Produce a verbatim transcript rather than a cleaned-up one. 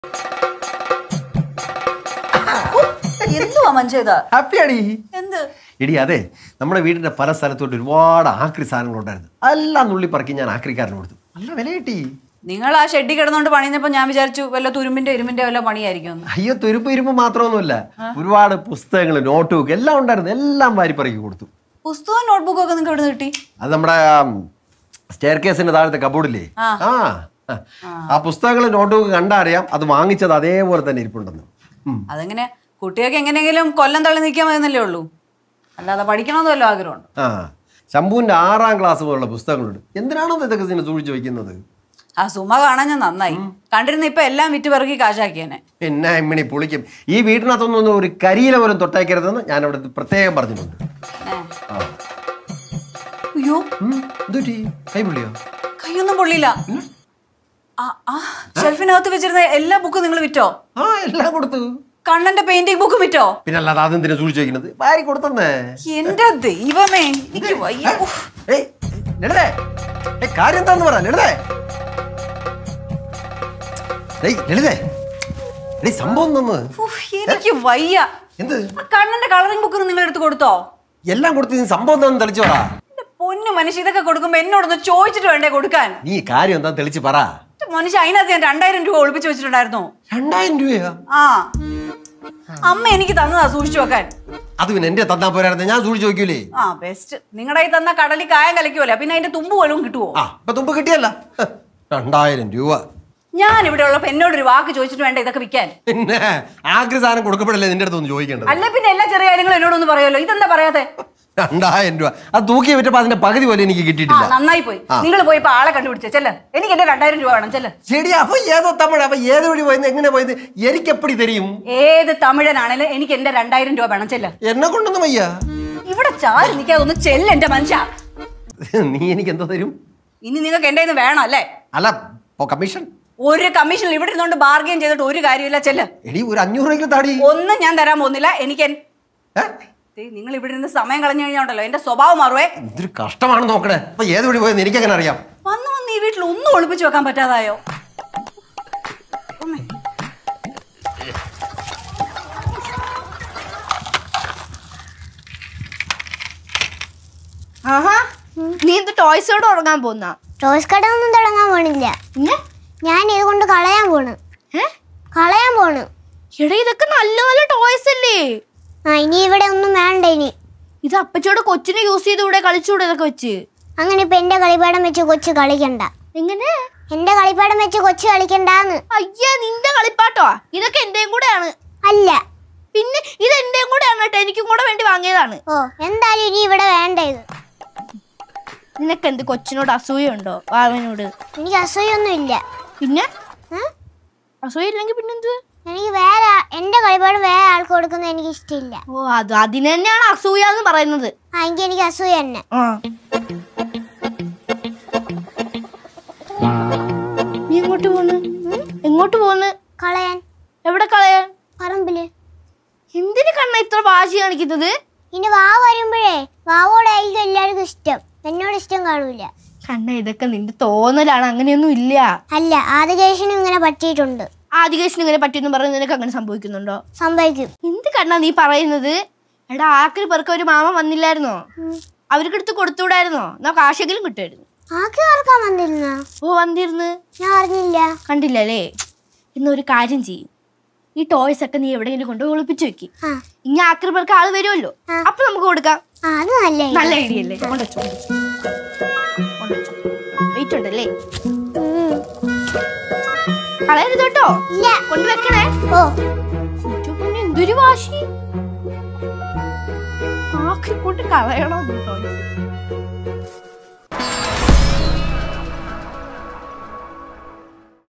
എടി അതെ നമ്മുടെ വീടിന്റെ പല സ്ഥലത്തോട്ട് ഒരുപാട് ആക്രി സാധനങ്ങൾ ഉണ്ടായിരുന്നു. എല്ലാം നുള്ളി പറക്കി ഞാൻ ആക്രിക്കാരന് കൊടുത്തു. നല്ല വില കിട്ടി. നിങ്ങൾ ആ ഷെഡി കിടന്നോണ്ട് പണിയുന്നപ്പോ ഞാൻ വിചാരിച്ചു വല്ല തുരുമ്പിന്റെ ഇരുമ്പിന്റെ വല്ല പണിയായിരിക്കും. അയ്യോ, തുരുമ്പ് ഇരുമ്പ് മാത്രമൊന്നുമില്ല, ഒരുപാട് പുസ്തകങ്ങൾ നോട്ട് ബുക്ക് എല്ലാം ഉണ്ടായിരുന്നു. എല്ലാം വാരി പറക്കി കൊടുത്തു. പുസ്തകവും നോട്ട്ബുക്കും ഒക്കെ നിങ്ങൾക്ക് എവിടെ കിട്ടി? അത് നമ്മുടെ സ്റ്റെയർ കേസിന്റെ താഴത്തെ കബോർഡില്ലേ, ആ ആ പുസ്തകങ്ങൾ നോട്ട് ബുക്ക് കണ്ടാ അറിയാം അത് വാങ്ങിച്ചത് അതേപോലെ തന്നെ ഇരിപ്പുണ്ടെന്ന്. അതെങ്ങനെ കുട്ടികൾക്ക് എങ്ങനെയെങ്കിലും കൊല്ലം തള്ളി നിൽക്കാൻ മതിയെന്നല്ലേ ഉള്ളൂ, അല്ലാതെ പഠിക്കണമെന്ന് വല്ല ആഗ്രഹമുണ്ട്. ആ ശംഭുവിന്റെ ആറാം ക്ലാസ് പോലുള്ള പുസ്തകങ്ങളുണ്ട്. എന്തിനാണോ ഇതൊക്കെ സൂക്ഷിച്ചു വയ്ക്കുന്നത്? ആ സുമ കാണാൻ ഞാൻ നന്നായി കണ്ടിരുന്ന ഇപ്പൊ എല്ലാം വിറ്റ് പിറക്കി കാശാക്കിയേനെ. പിന്നെ ഇമ്മിണി പൊളിക്കും. ഈ വീട്ടിനകത്തൊന്നും ഒരു കരിയില പോലും തൊട്ടേക്കരുതെന്ന് ഞാൻ അവിടെ പ്രത്യേകം പറഞ്ഞിട്ടുണ്ട്. അയ്യോ കൈ പൊള്ളിയോ? കൈയൊന്നും പൊള്ളിയില്ല. ഷെൽഫിനകത്ത് വെച്ചിരുന്ന എല്ലാ ബുക്കും നിങ്ങൾ വിറ്റോ? ആ എല്ലാം കൊടുത്തു. കണ്ണന്റെ പെയിന്റിംഗ് ബുക്ക് വിറ്റോ? പിന്നെ അല്ലാതെ അതെന്തിനാ സൂക്ഷിച്ചു വെക്കുന്നത്? വാരി കൊടുത്തേ. എന്റെ ദൈവമേ, എനിക്ക് കാര്യം എന്താന്ന് പറ ലളിതേ. സംഭവം എനിക്ക് വയ്യ. എന്ത് കണ്ണന്റെ കളറിംഗ് ബുക്ക് നിങ്ങൾ എടുത്ത് കൊടുത്തോ? എല്ലാം കൊടുത്ത് സംഭവം എന്താന്ന് തെളിച്ചു പറ. പൊന്നു മനുഷ്യ, ഇതൊക്കെ കൊടുക്കുമ്പോ എന്നോടൊന്ന് ചോദിച്ചിട്ട് വേണ്ടേ കൊടുക്കാൻ? നീ കാര്യം എന്താ തെളിച്ച് പറ. മനുഷ്യ, അതിനകത്ത് ഞാൻ രണ്ടായിരം രൂപ ഒളിപ്പിച്ചു വെച്ചിട്ടുണ്ടായിരുന്നു. രണ്ടായിരം രൂപയാ? ആ അമ്മ എനിക്ക് തന്നതാ സൂക്ഷിച്ചു വെക്കാൻ. അത് പിന്നെ എന്റെ തന്നാ പോരായിരുന്നു, ഞാൻ സൂക്ഷിച്ചു വെക്കൂലേ. ആ ബെസ്റ്റ്. നിങ്ങളുടെ ഈ തന്ന കടലിൽ കായം കലക്കുമല്ലോ, പിന്നെ അതിന്റെ തുമ്പ് പോലും കിട്ടുവോ? ആ ഇപ്പൊ തുമ്പ് കിട്ടിയല്ല. രണ്ടായിരം രൂപ ഞാൻ ഇവിടെ ഉള്ളപ്പോ എന്നോടൊരു വാക്ക് ചോദിച്ചിട്ട് വേണ്ട ഇതൊക്കെ വിൽക്കാൻ. പിന്നെ ആഗ്രഹ സാധനം കൊടുക്കപ്പെടല്ലേ നിന്റെ അടുത്ത് ഒന്ന് ചോദിക്കേണ്ടത്? അല്ല പിന്നെ എല്ലാ ചെറിയ കാര്യങ്ങളും എന്നോടൊന്ന് പറയുമല്ലോ, ഇതെന്താ പറയാതെ? രണ്ടായിരം രൂപ അത് തൂക്കി വിറ്റപ്പോ അതിന്റെ പകുതി പോലെ എനിക്ക് കിട്ടിയിട്ടില്ല. നന്നായി പോയി. നിങ്ങൾ പോയി ഇപ്പൊ ആളെ കണ്ടുപിടിച്ച ചെല്ല. എനിക്ക് എന്റെ രണ്ടായിരം രൂപ വേണം. ചെല്ല. ശരി. അപ്പൊ ഏതോ തമിഴ്, അപ്പൊ ഏത് വഴി പോയത്, എങ്ങനെ പോയത്, എനിക്ക് എപ്പടി തരും? ഏത് തമിഴനാണേലും എനിക്ക് എന്റെ രണ്ടായിരം രൂപ വേണം. ചെല്ല. എന്നെ കൊണ്ടൊന്നും വയ്യ. ഇവിടെ ചാരി നിൽക്കാതൊന്ന് ചെല്ല എന്റെ മനുഷ്യ. നീ എനിക്ക് എന്തോ തരും? ഇനി നിങ്ങൾക്ക് എന്റെ കയ്യിൽ നിന്ന് വേണം അല്ലേ? അല്ല കമ്മീഷൻ. ഒരു കമ്മീഷൻ ഇവിടെ ഇരുന്നോണ്ട് ബാർഗെയിൻ ചെയ്തിട്ട് ഒരു കാര്യമില്ല. ചെല്ല. എടി ഒരു അഞ്ഞൂറ് രൂപ താടി. ഒന്നും ഞാൻ തരാൻ പോകുന്നില്ല. എനിക്ക് നിങ്ങൾ ഇവിടെ ഇരുന്ന് സമയം കളഞ്ഞു കഴിഞ്ഞാണ്ടല്ലോ എന്റെ സ്വഭാവം മാറുവേ. ഇതൊരു കഷ്ടമാണ് നോക്കണേ. അപ്പൊ ഏത് വഴി പോയെന്ന് എനിക്ക് എങ്ങനെ അറിയാം? വന്ന് വന്ന് ഈ വീട്ടിൽ ഒന്നും ഒളിപ്പിച്ചു വെക്കാൻ പറ്റാതായോ? ആഹാ, നീ എന്ത് ടോയ്സ് കട തുടങ്ങാൻ പോന്ന? ടോയ്സ് കട ഒന്നും തുടങ്ങാൻ പോണില്ല. ഞാൻ ഇത് കൊണ്ട് കളയാൻ പോണ്. കളയാൻ പോണ്. എടാ ഇതൊക്കെ നല്ല നല്ല ടോയ്സ് അല്ലേ? ആ ഇനി ഇവിടെ ഒന്നും വേണ്ട. ഇനി ഇത് അപ്പച്ചോടെ കൊച്ചിനെ യൂസ് ചെയ്തൂടെ, കളിച്ചൂടെ ഇതൊക്കെ വെച്ച്? അങ്ങനെ ഇപ്പൊ എന്റെ കളിപ്പാടം വെച്ച് കൊച്ചു കളിക്കണ്ട. എങ്ങനെ? എന്റെ കളിപ്പാടം വെച്ച് കൊച്ചു കളിക്കണ്ടാന്ന്. അയ്യാ, നിന്റെ കളിപ്പാട്ടോ? ഇതൊക്കെ എന്റെയും കൂടെയാണ്. അല്ല പിന്നെ ഇത് എന്റെയും കൂടെയാണ് കേട്ടോ, എനിക്കും കൂടെ വേണ്ടി വാങ്ങിയതാണ്. ഓ എന്തായാലും ഇനി ഇവിടെ വേണ്ട. ഇത് നിനക്ക് എന്ത് കൊച്ചിനോട് അസൂയുണ്ടോ? വാവനോട്? എനിക്ക് അസൂയൊന്നും ഇല്ല. പിന്നെ അസൂയ ഇല്ലെങ്കിൽ പിന്നെന്ത്? എനിക്ക് വേറെ എന്റെ കളിപ്പാടും വേറെ ആൾക്ക് കൊടുക്കുന്നത് എനിക്ക് ഇഷ്ടമില്ല. ഓ അത് അതിന് തന്നെയാണ് അസൂയ എന്ന് പറയുന്നത്. ആ എങ്കിൽ എനിക്ക് അസൂയ തന്നെ. നീ എങ്ങോട്ട് പോന്ന്? എങ്ങോട്ട് പോന്ന്? കളയാൻ. എവിടെ കളയാൻ? പറമ്പില്. എന്തിന് കണ്ണ ഇത്ര വാശി കാണിക്കുന്നത്? ഇനി വാവ് വരുമ്പോഴേ വാവോടായിരിക്കും എല്ലാവർക്കും ഇഷ്ടം, എന്നോട് ഇഷ്ടം കാണൂല. കണ്ണ ഇതൊക്കെ നിന്റെ തോന്നലാണ്, അങ്ങനെയൊന്നും ഇല്ല. അല്ല ആദികേശനും ഇങ്ങനെ പറ്റിയിട്ടുണ്ട്. ആദികേശന് ഇങ്ങനെ പറ്റിയെന്ന് പറയുന്നത് നിനക്ക് അങ്ങനെ സംഭവിക്കുന്നുണ്ടോ? സംഭവിക്കും. എന്ത് കണ്ണാ നീ പറയുന്നത്? എടാ ആക്രി പെറുക്ക ഒരു മാമ വന്നില്ലായിരുന്നോ? അവർക്ക് എടുത്ത് കൊടുത്തുകൂടായിരുന്നോ? നമുക്ക് ആശയെങ്കിലും കിട്ടുമായിരുന്നു. ആക്രി പെറുക്കാൻ വന്നിരുന്ന? ഓ വന്നിരുന്നു. ഞാൻ അറിഞ്ഞില്ല. കണ്ടില്ലല്ലേ? ഇന്നൊരു കാര്യം ചെയ്യും, ഈ ടോയ്സ് ഒക്കെ നീ എവിടെയെങ്കിലും കൊണ്ട് ഒളിപ്പിച്ചു വെക്കി. ഇനി ആക്രി പെറുക്ക ആള് വരുമല്ലോ, അപ്പൊ നമുക്ക് കൊടുക്കാം. നല്ല ഐഡിയ അല്ലേ? വെയിറ്റ് ഉണ്ടല്ലേ? കളയരുത് കേട്ടോ. ഇല്ല കൊണ്ടുവെക്കണേ. ഓ എന്തൊരു വാശി. ആക്കി കൊണ്ട് കളയണോ ടോയ്സ്?